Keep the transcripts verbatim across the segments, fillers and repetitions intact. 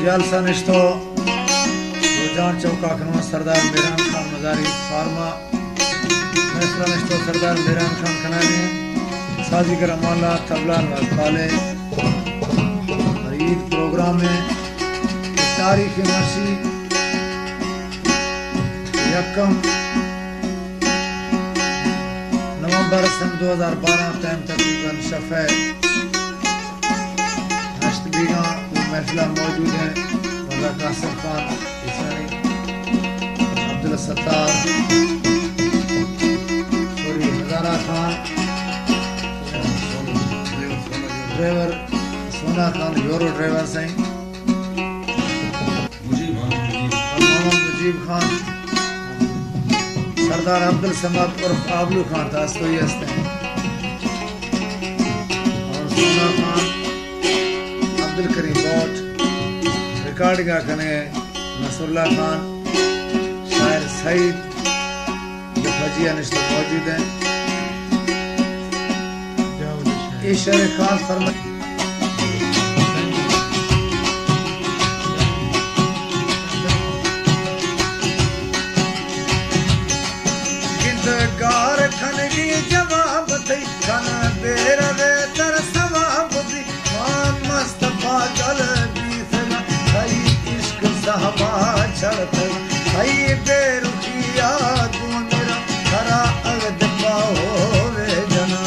जलसा निश्तो रुझान चौका खनवा सरदार मेहरान खान मजारी फार्मा फैसला निश्तो सरदार मेहरान खान खनाने साजिगर अमाला तबला वाले और ईद प्रोग्राम में तारीख मर्सी यकम नवंबर सन दो हजार बारह टाइम तकरीबन शफे हश्त बीघा महफिला मौजूद है। मौला कासिम खान ईसानी अब्दुल सत्तार सोरी Hazara Khan driver Sona Khan euro driver सही मोहम्मद मुजीब खान सरदार अब्दुल समद उर्फ आबलू खान तास्तोई हस्ते और सोना खान अब्दुल करीम बोट रिकॉर्डिंग कने नसरुल्ला खान शायर सईद जो फजिया निश्चित मौजूद हैं। इस शेर खास फरमा गिंदगार खनगी जवाब थई खन बेरवे तर सवाब दी मान मुस्तफा जल दी सना सही इश्क साहबा चढ़त सही बेरुखिया तू मेरा खरा अगद पाओ वे जना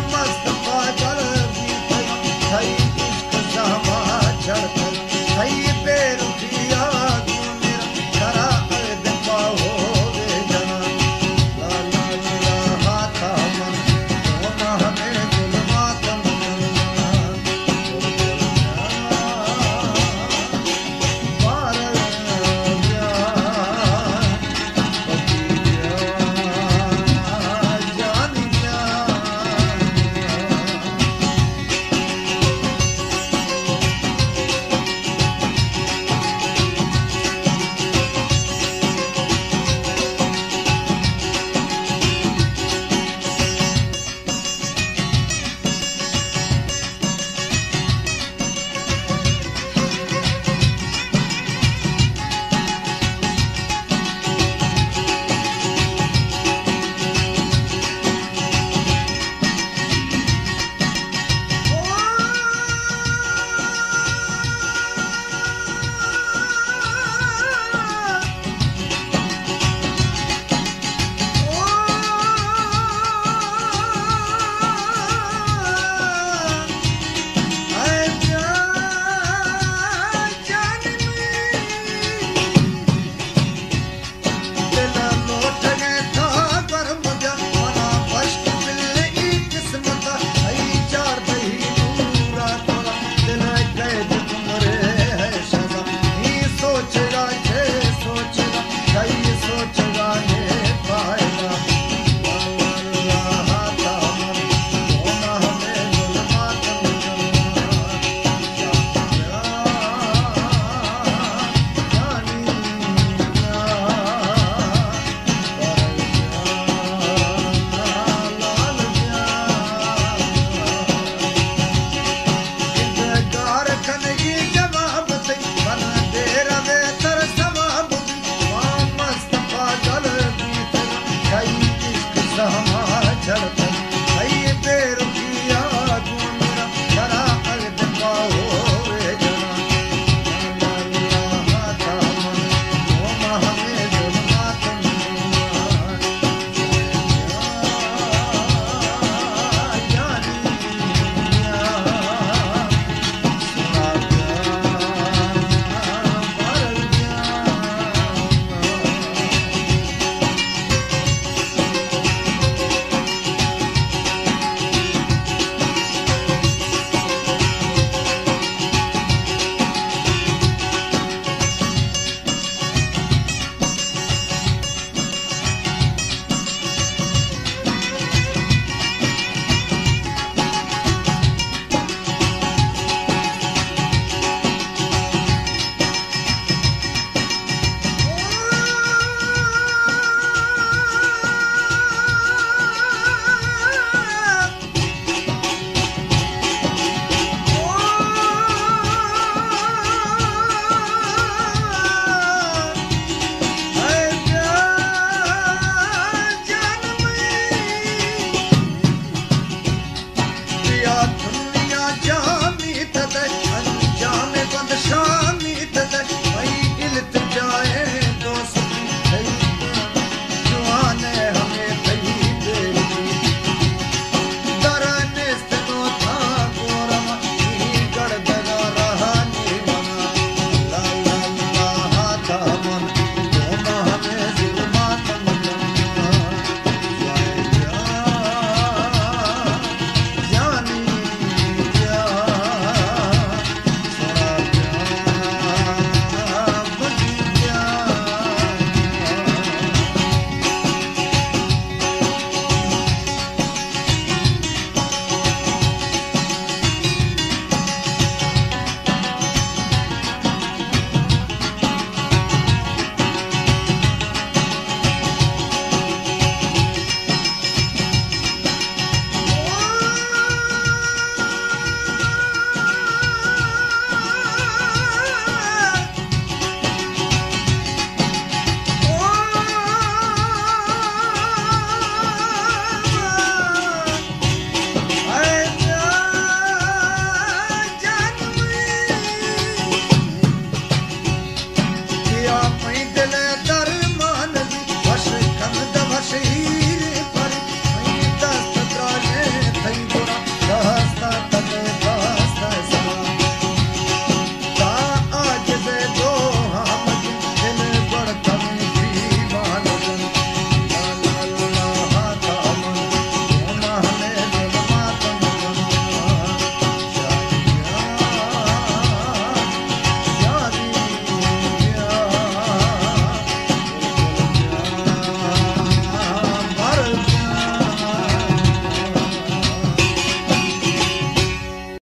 Hey